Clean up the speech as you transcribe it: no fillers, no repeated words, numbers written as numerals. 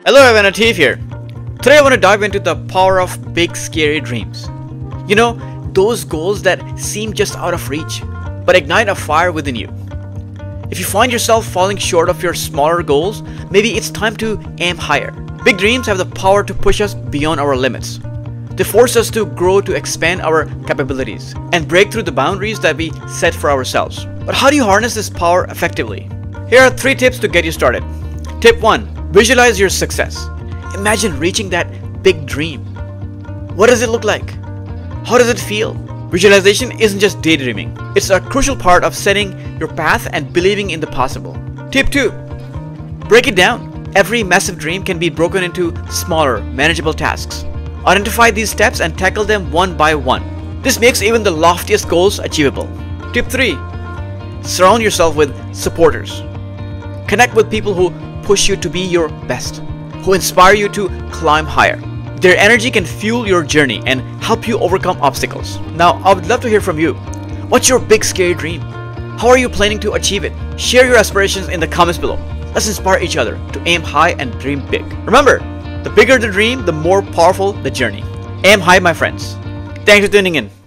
Hello everyone, Atif here. Today I want to dive into the power of big scary dreams. You know, those goals that seem just out of reach, but ignite a fire within you. If you find yourself falling short of your smaller goals, maybe it's time to aim higher. Big dreams have the power to push us beyond our limits. They force us to grow, to expand our capabilities, and break through the boundaries that we set for ourselves. But how do you harness this power effectively? Here are 3 tips to get you started. Tip 1. Visualize your success. Imagine reaching that big dream. What does it look like? How does it feel? Visualization isn't just daydreaming. It's a crucial part of setting your path and believing in the possible. Tip 2. Break it down. Every massive dream can be broken into smaller, manageable tasks. Identify these steps and tackle them one by one. This makes even the loftiest goals achievable. Tip 3. Surround yourself with supporters. Connect with people who push you to be your best, who inspire you to climb higher. Their energy can fuel your journey and help you overcome obstacles. Now, I would love to hear from you. What's your big scary dream? How are you planning to achieve it? Share your aspirations in the comments below. Let's inspire each other to aim high and dream big. Remember, the bigger the dream, the more powerful the journey. Aim high, my friends. Thanks for tuning in.